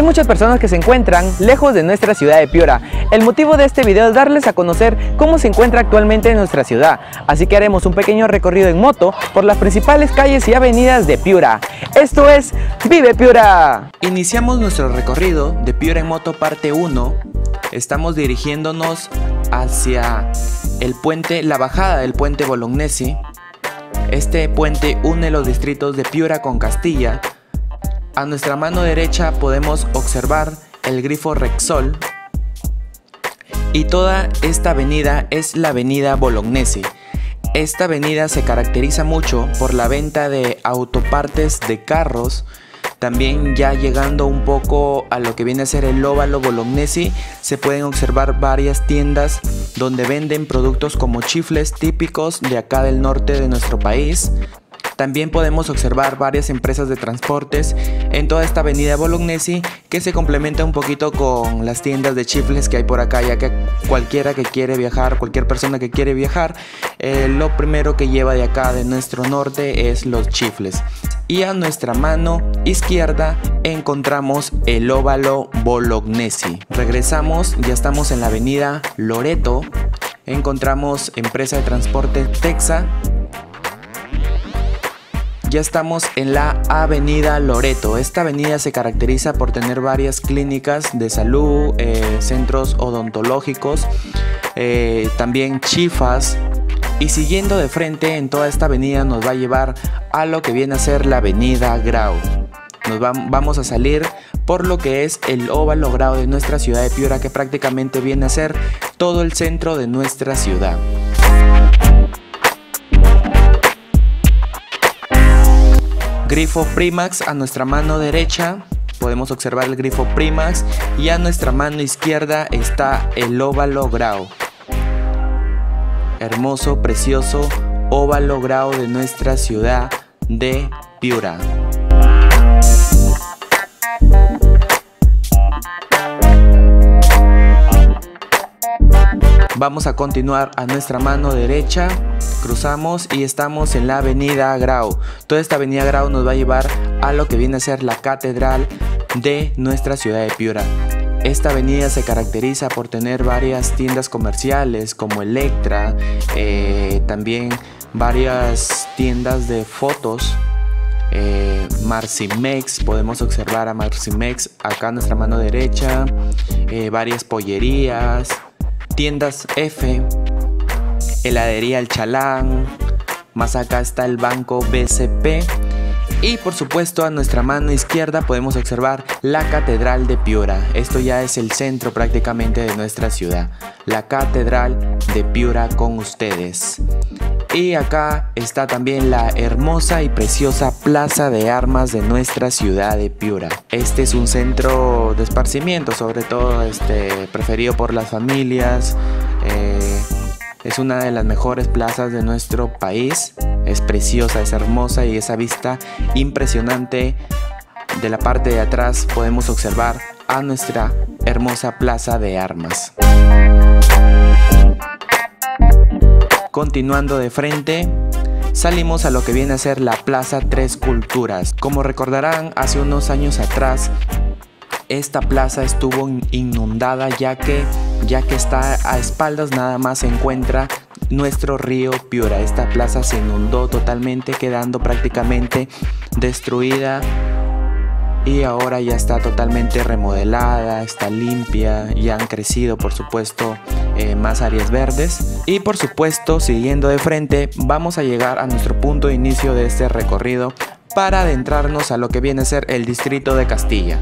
muchas personas que se encuentran lejos de nuestra ciudad de Piura. El motivo de este video es darles a conocer cómo se encuentra actualmente nuestra ciudad. Así que haremos un pequeño recorrido en moto por las principales calles y avenidas de Piura. Esto es Vive Piura. Iniciamos nuestro recorrido de Piura en moto parte 1. Estamos dirigiéndonos hacia el puente, la bajada del puente Bolognesi. Este puente une los distritos de Piura con Castilla. A nuestra mano derecha podemos observar el grifo Rexol. Y toda esta avenida es la avenida Bolognesi. Esta avenida se caracteriza mucho por la venta de autopartes de carros. También ya llegando un poco a lo que viene a ser el óvalo Bolognesi, se pueden observar varias tiendas donde venden productos como chifles típicos de acá del norte de nuestro país. También podemos observar varias empresas de transportes en toda esta avenida Bolognesi, que se complementa un poquito con las tiendas de chifles que hay por acá, ya que cualquiera que quiere viajar, cualquier persona que quiere viajar, lo primero que lleva de acá de nuestro norte es los chifles. Y a nuestra mano izquierda encontramos el óvalo Bolognesi. Regresamos, ya estamos en la avenida Loreto. Encontramos empresa de transporte Texa. Ya estamos en la avenida Loreto. Esta avenida se caracteriza por tener varias clínicas de salud, centros odontológicos, también chifas. Y siguiendo de frente en toda esta avenida nos va a llevar a lo que viene a ser la avenida Grau. Vamos a salir por lo que es el óvalo Grau de nuestra ciudad de Piura, que prácticamente viene a ser todo el centro de nuestra ciudad. Grifo Primax a nuestra mano derecha, podemos observar el grifo Primax, y a nuestra mano izquierda está el óvalo Grau. Hermoso, precioso óvalo Grau de nuestra ciudad de Piura. Vamos a continuar a nuestra mano derecha, cruzamos y estamos en la avenida Grau. Toda esta avenida Grau nos va a llevar a lo que viene a ser la catedral de nuestra ciudad de Piura. Esta avenida se caracteriza por tener varias tiendas comerciales como Electra, también varias tiendas de fotos, Marcimex, podemos observar a Marcimex acá a nuestra mano derecha, varias pollerías, tiendas F, heladería El Chalán, más acá está el banco BCP. Y por supuesto a nuestra mano izquierda podemos observar la catedral de Piura. Esto ya es el centro prácticamente de nuestra ciudad. La catedral de Piura con ustedes. Y acá está también la hermosa y preciosa plaza de armas de nuestra ciudad de Piura. Este es un centro de esparcimiento, sobre todo preferido por las familias. Es una de las mejores plazas de nuestro país. Es preciosa, es hermosa y esa vista impresionante de la parte de atrás podemos observar a nuestra hermosa plaza de armas. Continuando de frente, salimos a lo que viene a ser la Plaza Tres Culturas. Como recordarán, hace unos años atrás esta plaza estuvo inundada ya que está a espaldas nada más se encuentra nuestro río Piura. Esta plaza se inundó totalmente, quedando prácticamente destruida, y ahora ya está totalmente remodelada, está limpia, ya han crecido por supuesto más áreas verdes. Y por supuesto, siguiendo de frente, vamos a llegar a nuestro punto de inicio de este recorrido para adentrarnos a lo que viene a ser el distrito de Castilla.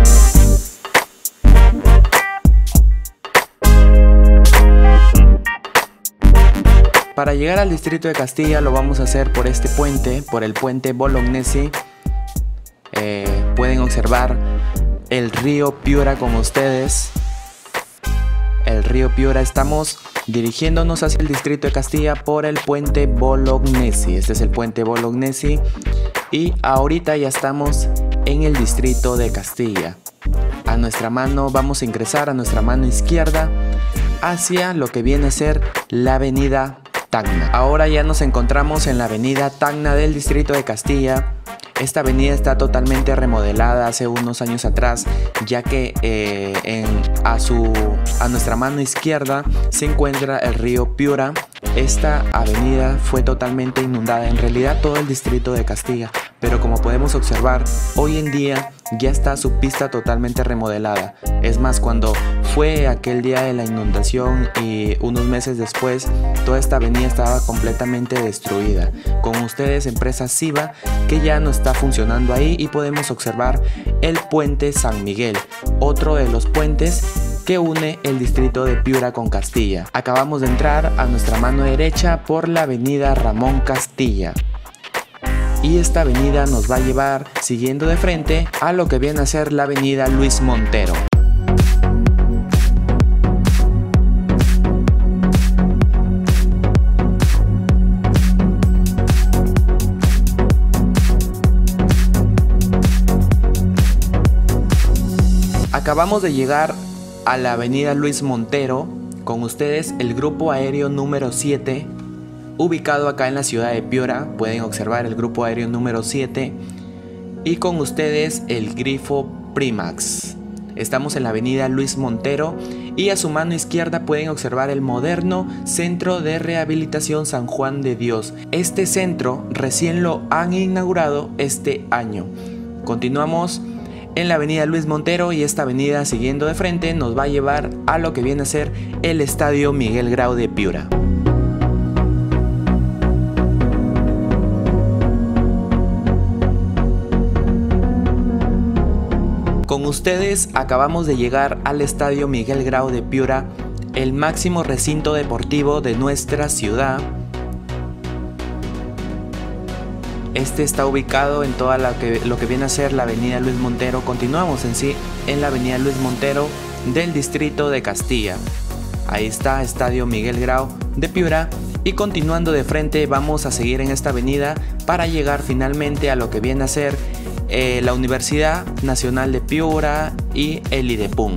Para llegar al distrito de Castilla lo vamos a hacer por este puente, por el puente Bolognesi. Pueden observar el río Piura con ustedes. El río Piura, estamos dirigiéndonos hacia el distrito de Castilla por el puente Bolognesi. Este es el puente Bolognesi y ahorita ya estamos en el distrito de Castilla. A nuestra mano vamos a ingresar a nuestra mano izquierda hacia lo que viene a ser la avenida Tacna. Ahora ya nos encontramos en la avenida Tacna del distrito de Castilla. Esta avenida está totalmente remodelada hace unos años atrás, ya que a nuestra mano izquierda se encuentra el río Piura. Esta avenida fue totalmente inundada, en realidad todo el distrito de Castilla, pero como podemos observar, hoy en día ya está su pista totalmente remodelada. Es más, cuando fue aquel día de la inundación y unos meses después, toda esta avenida estaba completamente destruida. Con ustedes, empresa Siva, que ya no está funcionando ahí, y podemos observar el puente San Miguel, otro de los puentes que une el distrito de Piura con Castilla. Acabamos de entrar a nuestra mano derecha por la avenida Ramón Castilla. Y esta avenida nos va a llevar, siguiendo de frente, a lo que viene a ser la avenida Luis Montero. Acabamos de llegar a la avenida Luis Montero. Con ustedes el grupo aéreo número 7, ubicado acá en la ciudad de Piura. Pueden observar el grupo aéreo número 7. Y con ustedes el grifo Primax. Estamos en la avenida Luis Montero y a su mano izquierda pueden observar el moderno Centro de Rehabilitación San Juan de Dios. Este centro recién lo han inaugurado este año. Continuamos en la avenida Luis Montero y esta avenida, siguiendo de frente, nos va a llevar a lo que viene a ser el Estadio Miguel Grau de Piura. Con ustedes acabamos de llegar al Estadio Miguel Grau de Piura, el máximo recinto deportivo de nuestra ciudad. Este está ubicado en toda lo que viene a ser la avenida Luis Montero. Continuamos en la avenida Luis Montero del distrito de Castilla. Ahí está Estadio Miguel Grau de Piura, y continuando de frente vamos a seguir en esta avenida para llegar finalmente a lo que viene a ser la Universidad Nacional de Piura y el IDEPUN.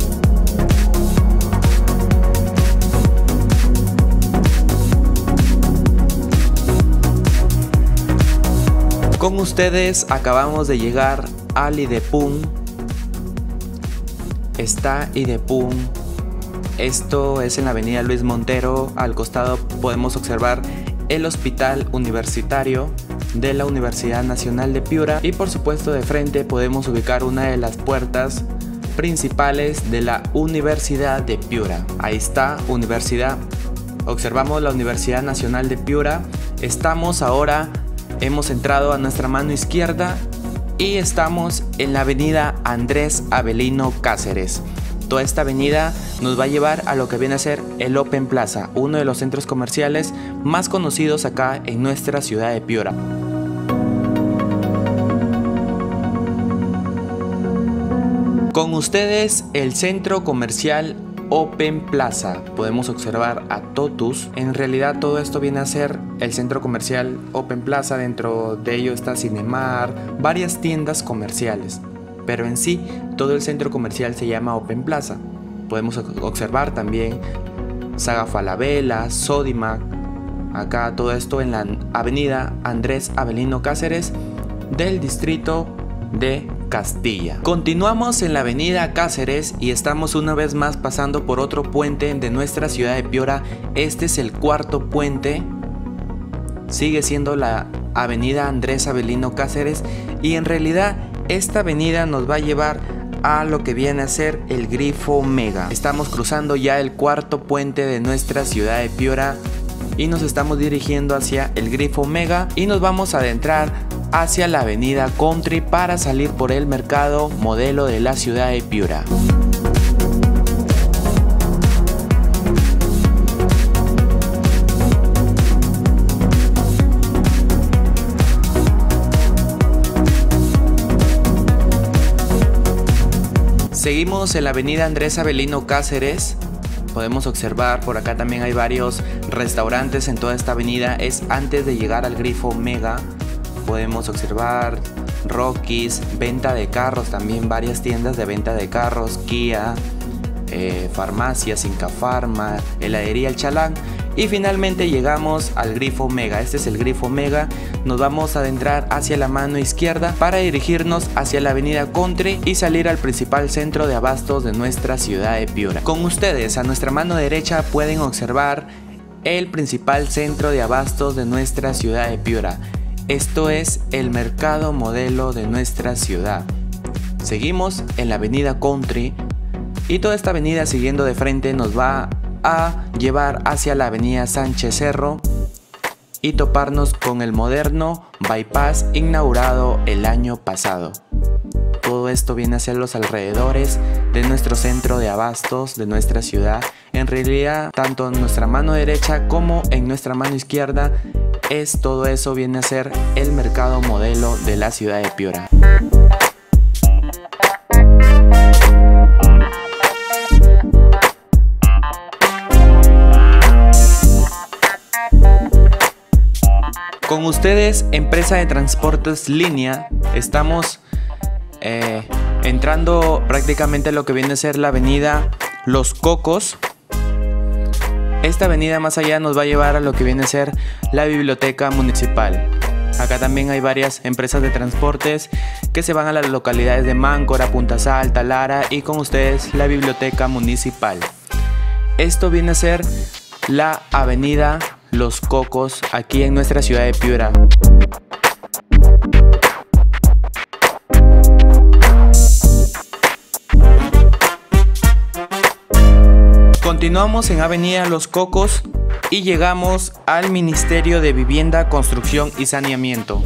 Con ustedes acabamos de llegar al IDEPUN. Está IDEPUN. Esto es en la avenida Luis Montero. Al costado podemos observar el hospital universitario de la Universidad Nacional de Piura. Y por supuesto de frente podemos ubicar una de las puertas principales de la Universidad de Piura. Ahí está, universidad. Observamos la Universidad Nacional de Piura. Hemos entrado a nuestra mano izquierda y estamos en la avenida Andrés Avelino Cáceres. Toda esta avenida nos va a llevar a lo que viene a ser el Open Plaza, uno de los centros comerciales más conocidos acá en nuestra ciudad de Piura. Con ustedes el centro comercial Open Plaza. Podemos observar a Totus. En realidad todo esto viene a ser el centro comercial Open Plaza. Dentro de ello está Cinemar, varias tiendas comerciales, pero en sí todo el centro comercial se llama Open Plaza. Podemos observar también Saga Falabella, Sodimac. Acá todo esto en la avenida Andrés Avelino Cáceres del distrito de Castilla. Continuamos en la avenida Cáceres y estamos una vez más pasando por otro puente de nuestra ciudad de Piura. Este es el cuarto puente. Sigue siendo la avenida Andrés Avelino Cáceres y en realidad esta avenida nos va a llevar a lo que viene a ser el grifo Mega. Estamos cruzando ya el cuarto puente de nuestra ciudad de Piura y nos estamos dirigiendo hacia el grifo Mega y nos vamos a adentrar hacia la avenida Country para salir por el mercado modelo de la ciudad de Piura. Seguimos en la avenida Andrés Avelino Cáceres. Podemos observar por acá también hay varios restaurantes en toda esta avenida. Es antes de llegar al grifo Mega. Podemos observar Rockies, venta de carros, también varias tiendas de venta de carros, Kia, farmacias, Inca Pharma, heladería El Chalán. y finalmente llegamos al grifo Mega. Este es el grifo Mega. Nos vamos a adentrar hacia la mano izquierda para dirigirnos hacia la avenida Country y salir al principal centro de abastos de nuestra ciudad de Piura. Con ustedes a nuestra mano derecha pueden observar el principal centro de abastos de nuestra ciudad de Piura. Esto es el mercado modelo de nuestra ciudad. Seguimos en la avenida Country y toda esta avenida siguiendo de frente nos va a llevar hacia la avenida Sánchez Cerro y toparnos con el moderno bypass inaugurado el año pasado. Todo esto viene hacia los alrededores de nuestro centro de abastos de nuestra ciudad. En realidad, tanto en nuestra mano derecha como en nuestra mano izquierda, todo eso viene a ser el mercado modelo de la ciudad de Piura. Con ustedes, empresa de transportes Línea, estamos entrando prácticamente a lo que viene a ser la avenida Los Cocos. Esta avenida más allá nos va a llevar a lo que viene a ser la biblioteca municipal. Acá también hay varias empresas de transportes que se van a las localidades de Máncora, Punta Salta, Lara y con ustedes la biblioteca municipal. Esto viene a ser la avenida Los Cocos aquí en nuestra ciudad de Piura. Continuamos en avenida Los Cocos y llegamos al Ministerio de Vivienda, Construcción y Saneamiento.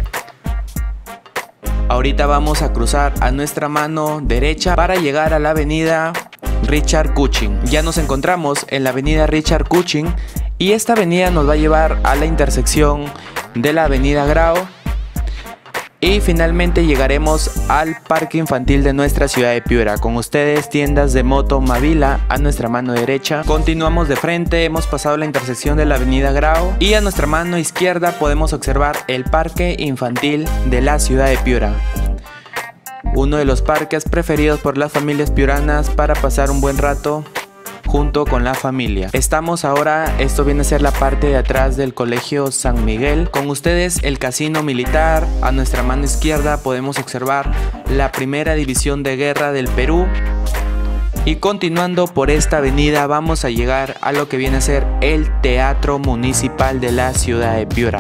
Ahorita vamos a cruzar a nuestra mano derecha para llegar a la avenida Richard Cushing. Ya nos encontramos en la avenida Richard Cushing y esta avenida nos va a llevar a la intersección de la avenida Grau y finalmente llegaremos al parque infantil de nuestra ciudad de Piura. Con ustedes, tiendas de moto Mavila a nuestra mano derecha. Continuamos de frente, hemos pasado la intersección de la avenida Grau y a nuestra mano izquierda podemos observar el parque infantil de la ciudad de Piura. Uno de los parques preferidos por las familias piuranas para pasar un buen rato junto con la familia. Estamos ahora, esto viene a ser la parte de atrás del Colegio San Miguel. Con ustedes el Casino Militar. A nuestra mano izquierda podemos observar la Primera División de Guerra del Perú. Y continuando por esta avenida vamos a llegar a lo que viene a ser el Teatro Municipal de la ciudad de Piura.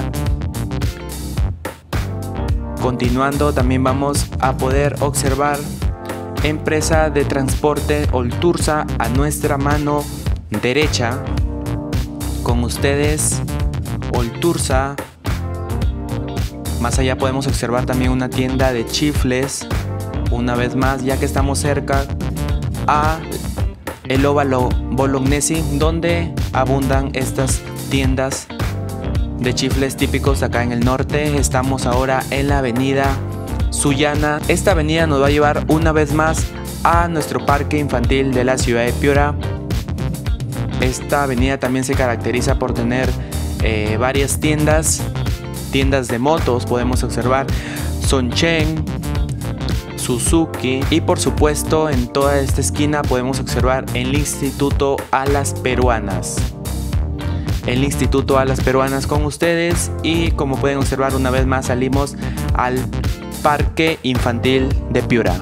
Continuando también vamos a poder observar empresa de transporte Oltursa a nuestra mano derecha. Con ustedes Oltursa. Más allá podemos observar también una tienda de chifles. Una vez más, ya que estamos cerca a el óvalo Bolognesi, donde abundan estas tiendas de chifles típicos acá en el norte. Estamos ahora en la avenida Sullana. Esta avenida nos va a llevar una vez más a nuestro parque infantil de la ciudad de Piura. Esta avenida también se caracteriza por tener varias tiendas de motos. Podemos observar Sonchen, Suzuki y por supuesto en toda esta esquina podemos observar el Instituto Alas Peruanas. El Instituto Alas Peruanas con ustedes y como pueden observar una vez más salimos al Parque Infantil de Piura.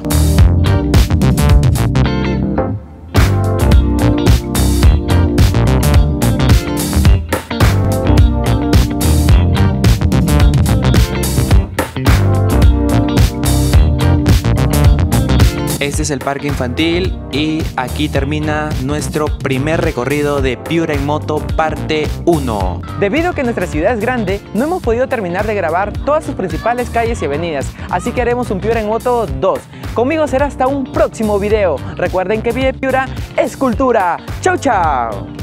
Este es el parque infantil y aquí termina nuestro primer recorrido de Piura en moto parte 1. Debido a que nuestra ciudad es grande, no hemos podido terminar de grabar todas sus principales calles y avenidas, así que haremos un Piura en moto 2. Conmigo será hasta un próximo video. Recuerden que Vive Piura es cultura. ¡Chau, chau!